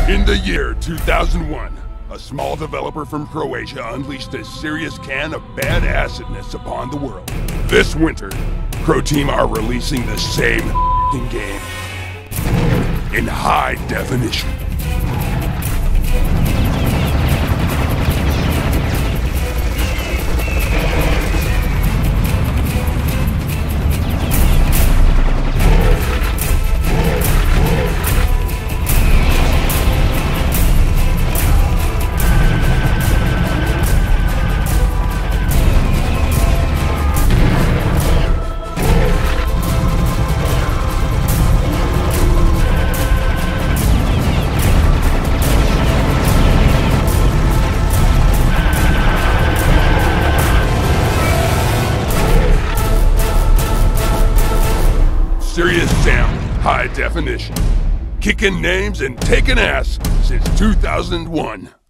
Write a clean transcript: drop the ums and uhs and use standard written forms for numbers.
In the year 2001, a small developer from Croatia unleashed a serious can of bad acidness upon the world. This winter, Crow Team are releasing the same game in high definition. Serious Sam, high definition. Kicking names and taking ass since 2001.